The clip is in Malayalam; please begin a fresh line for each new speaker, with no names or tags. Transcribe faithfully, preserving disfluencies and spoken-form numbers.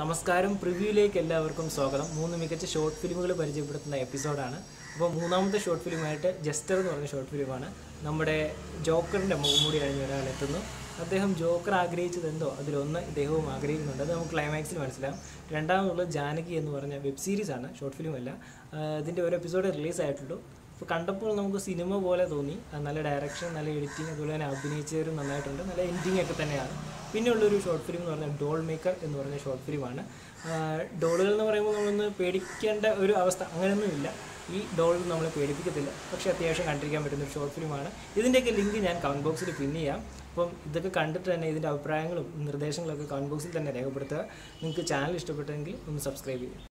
നമസ്കാരം പ്രിവ്യൂയിലേക്ക് എല്ലാവർക്കും സ്വാഗതം. മൂന്ന് മികച്ച ഷോർട്ട് ഫിലിമുകൾ പരിചയപ്പെടുത്തുന്ന എപ്പിസോഡാണ്. അപ്പോൾ മൂന്നാമത്തെ ഷോർട്ട് ഫിലിമായിട്ട് ജസ്റ്റർ എന്ന് പറഞ്ഞ ഷോർട്ട് ഫിലിമാണ്. നമ്മുടെ ജോക്കറിൻ്റെ മുഖംമൂടി കഴിഞ്ഞ ഒരാൾ എത്തുന്നു. അദ്ദേഹം ജോക്കർ ആഗ്രഹിച്ചത് എന്തോ അതിലൊന്ന് ഇദ്ദേഹവും ആഗ്രഹിക്കുന്നുണ്ട്. അത് നമുക്ക് ക്ലൈമാക്സിൽ മനസ്സിലാവും. രണ്ടാമതുള്ളത് ജാനകി എന്ന് പറഞ്ഞ വെബ് സീരീസാണ്, ഷോർട്ട് ഫിലിമല്ല. ഇതിൻ്റെ ഒരു എപ്പിസോഡ് റിലീസായിട്ടുള്ളൂ. അപ്പോൾ കണ്ടപ്പോൾ നമുക്ക് സിനിമ പോലെ തോന്നി. നല്ല ഡയറക്ഷൻ, നല്ല എഡിറ്റിംഗ്, അതുപോലെ തന്നെ അഭിനയിച്ചവരും നന്നായിട്ടുണ്ട്. നല്ല എൻഡിങ് ഒക്കെ തന്നെയാണ്. പിന്നെയുള്ളൊരു ഷോർട്ട് ഫിലിം എന്ന് പറഞ്ഞാൽ ഡോൾ മേക്കർ എന്ന് പറഞ്ഞ ഷോർട്ട് ഫിലിമാണ്. ഡോളുകൾ എന്ന് പറയുമ്പോൾ നമ്മളൊന്ന് പേടിക്കേണ്ട ഒരു അവസ്ഥ അങ്ങനെയൊന്നുമില്ല. ഈ ഡോൾ നമ്മളെ പേടിപ്പിക്കത്തില്ല, പക്ഷേ അത്യാവശ്യം കണ്ടിരിക്കാൻ പറ്റുന്ന ഒരു ഷോർട്ട് ഫിലിമാണ്. ഇതിൻ്റെയൊക്കെ ലിങ്ക് ഞാൻ കമൻറ്റ് ബോക്സിൽ പിൻ ചെയ്യാം. അപ്പം ഇതൊക്കെ കണ്ടിട്ട് തന്നെ ഇതിൻ്റെ അഭിപ്രായങ്ങളും നിർദ്ദേശങ്ങളൊക്കെ കമൻറ്റ് ബോക്സിൽ തന്നെ രേഖപ്പെടുത്തുക. നിങ്ങൾക്ക് ചാനൽ ഇഷ്ടപ്പെട്ടെങ്കിൽ ഒന്ന് സബ്സ്ക്രൈബ് ചെയ്യുക.